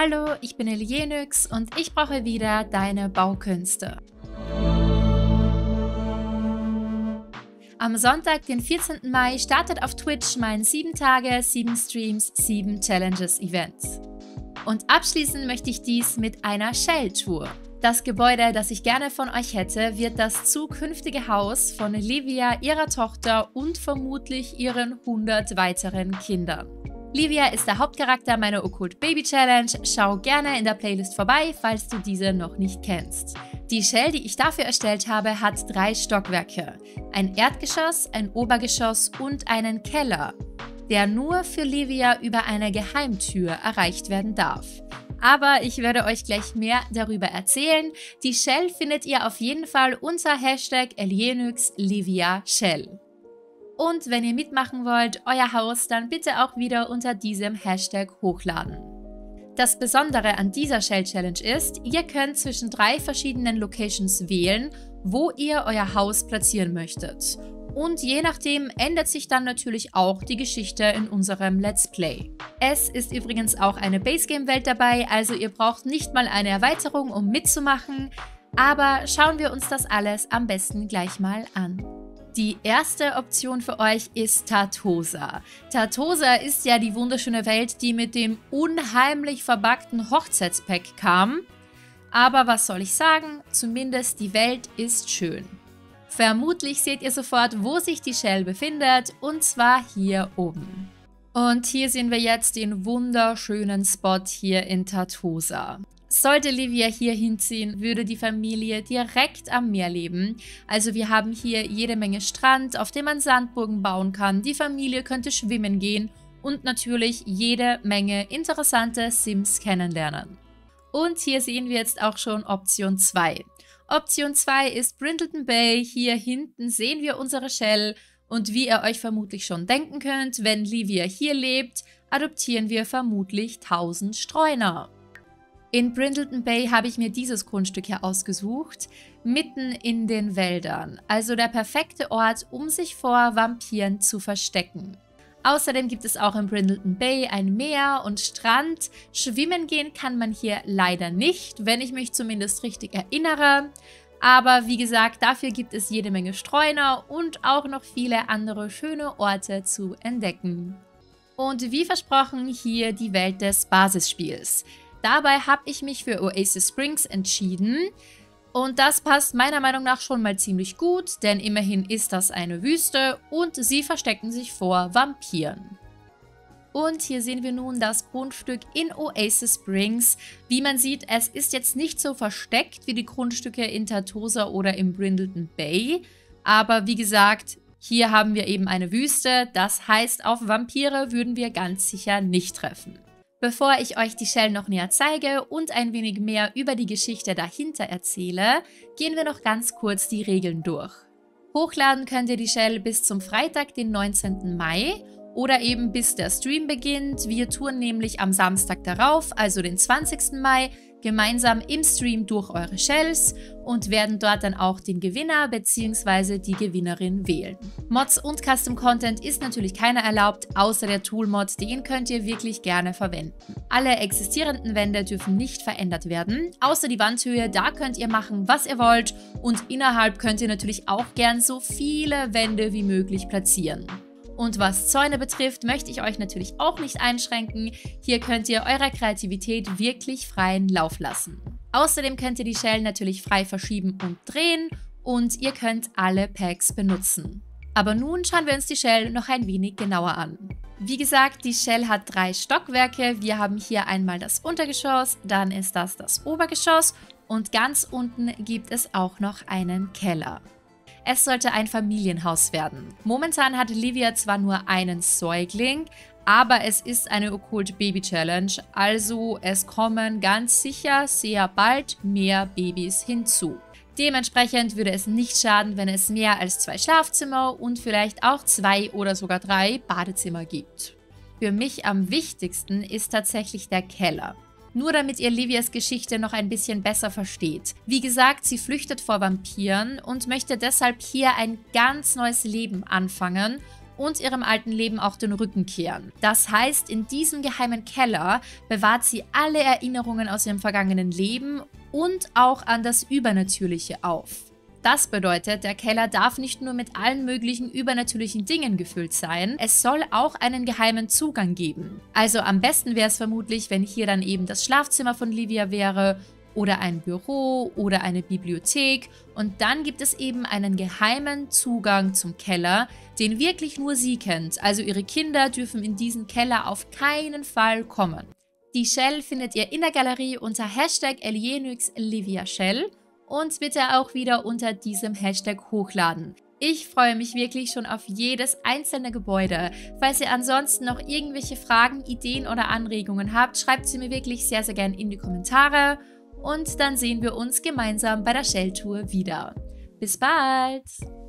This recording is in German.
Hallo, ich bin Elienix und ich brauche wieder deine Baukünste. Am Sonntag, den 14. Mai, startet auf Twitch mein 7 Tage, 7 Streams, 7 Challenges Event. Und abschließen möchte ich dies mit einer Shell-Tour. Das Gebäude, das ich gerne von euch hätte, wird das zukünftige Haus von Livia, ihrer Tochter und vermutlich ihren 100 weiteren Kindern. Livia ist der Hauptcharakter meiner Okkult Baby Challenge. Schau gerne in der Playlist vorbei, falls du diese noch nicht kennst. Die Shell, die ich dafür erstellt habe, hat 3 Stockwerke. Ein Erdgeschoss, ein Obergeschoss und einen Keller, der nur für Livia über eine Geheimtür erreicht werden darf. Aber ich werde euch gleich mehr darüber erzählen. Die Shell findet ihr auf jeden Fall unter #LiviaShell. Und wenn ihr mitmachen wollt, euer Haus, dann bitte auch wieder unter diesem Hashtag hochladen. Das Besondere an dieser Shell Challenge ist, ihr könnt zwischen 3 verschiedenen Locations wählen, wo ihr euer Haus platzieren möchtet. Und je nachdem ändert sich dann natürlich auch die Geschichte in unserem Let's Play. Es ist übrigens auch eine Base-Game-Welt dabei, also ihr braucht nicht mal eine Erweiterung, um mitzumachen. Aber schauen wir uns das alles am besten gleich mal an. Die erste Option für euch ist Tartosa. Tartosa ist ja die wunderschöne Welt, die mit dem unheimlich verbuggten Hochzeitspack kam. Aber was soll ich sagen? Zumindest die Welt ist schön. Vermutlich seht ihr sofort, wo sich die Shell befindet, und zwar hier oben. Und hier sehen wir jetzt den wunderschönen Spot hier in Tartosa. Sollte Livia hier hinziehen, würde die Familie direkt am Meer leben. Also wir haben hier jede Menge Strand, auf dem man Sandburgen bauen kann. Die Familie könnte schwimmen gehen und natürlich jede Menge interessante Sims kennenlernen. Und hier sehen wir jetzt auch schon Option 2. Option 2 ist Brindleton Bay. Hier hinten sehen wir unsere Shell. Und wie ihr euch vermutlich schon denken könnt, wenn Livia hier lebt, adoptieren wir vermutlich 1000 Streuner. In Brindleton Bay habe ich mir dieses Grundstück hier ausgesucht, mitten in den Wäldern. Also der perfekte Ort, um sich vor Vampiren zu verstecken. Außerdem gibt es auch in Brindleton Bay ein Meer und Strand. Schwimmen gehen kann man hier leider nicht, wenn ich mich zumindest richtig erinnere. Aber wie gesagt, dafür gibt es jede Menge Streuner und auch noch viele andere schöne Orte zu entdecken. Und wie versprochen, hier die Welt des Basisspiels. Dabei habe ich mich für Oasis Springs entschieden. Und das passt meiner Meinung nach schon mal ziemlich gut, denn immerhin ist das eine Wüste und sie verstecken sich vor Vampiren. Und hier sehen wir nun das Grundstück in Oasis Springs. Wie man sieht, es ist jetzt nicht so versteckt wie die Grundstücke in Tartosa oder im Brindleton Bay. Aber wie gesagt, hier haben wir eben eine Wüste, das heißt, auf Vampire würden wir ganz sicher nicht treffen. Bevor ich euch die Shell noch näher zeige und ein wenig mehr über die Geschichte dahinter erzähle, gehen wir noch ganz kurz die Regeln durch. Hochladen könnt ihr die Shell bis zum Freitag, den 19. Mai oder eben bis der Stream beginnt. Wir touren nämlich am Samstag darauf, also den 20. Mai, gemeinsam im Stream durch eure Shells und werden dort dann auch den Gewinner bzw. die Gewinnerin wählen. Mods und Custom Content ist natürlich keiner erlaubt, außer der Tool-Mod, den könnt ihr wirklich gerne verwenden. Alle existierenden Wände dürfen nicht verändert werden, außer die Wandhöhe, da könnt ihr machen, was ihr wollt, und innerhalb könnt ihr natürlich auch gern so viele Wände wie möglich platzieren. Und was Zäune betrifft, möchte ich euch natürlich auch nicht einschränken. Hier könnt ihr eurer Kreativität wirklich freien Lauf lassen. Außerdem könnt ihr die Shell natürlich frei verschieben und drehen und ihr könnt alle Packs benutzen. Aber nun schauen wir uns die Shell noch ein wenig genauer an. Wie gesagt, die Shell hat 3 Stockwerke. Wir haben hier einmal das Untergeschoss, dann ist das das Obergeschoss und ganz unten gibt es auch noch einen Keller. Es sollte ein Familienhaus werden. Momentan hat Livia zwar nur einen Säugling, aber es ist eine Okkult Baby Challenge, also es kommen ganz sicher sehr bald mehr Babys hinzu. Dementsprechend würde es nicht schaden, wenn es mehr als 2 Schlafzimmer und vielleicht auch 2 oder sogar 3 Badezimmer gibt. Für mich am wichtigsten ist tatsächlich der Keller. Nur damit ihr Livias Geschichte noch ein bisschen besser versteht. Wie gesagt, sie flüchtet vor Vampiren und möchte deshalb hier ein ganz neues Leben anfangen und ihrem alten Leben auch den Rücken kehren. Das heißt, in diesem geheimen Keller bewahrt sie alle Erinnerungen aus ihrem vergangenen Leben und auch an das Übernatürliche auf. Das bedeutet, der Keller darf nicht nur mit allen möglichen übernatürlichen Dingen gefüllt sein, es soll auch einen geheimen Zugang geben. Also am besten wäre es vermutlich, wenn hier dann eben das Schlafzimmer von Livia wäre oder ein Büro oder eine Bibliothek und dann gibt es eben einen geheimen Zugang zum Keller, den wirklich nur sie kennt. Also ihre Kinder dürfen in diesen Keller auf keinen Fall kommen. Die Shell findet ihr in der Galerie unter #ElienixLiviaShell und bitte auch wieder unter diesem Hashtag hochladen. Ich freue mich wirklich schon auf jedes einzelne Gebäude. Falls ihr ansonsten noch irgendwelche Fragen, Ideen oder Anregungen habt, schreibt sie mir wirklich sehr, sehr gerne in die Kommentare. Und dann sehen wir uns gemeinsam bei der Shell-Tour wieder. Bis bald!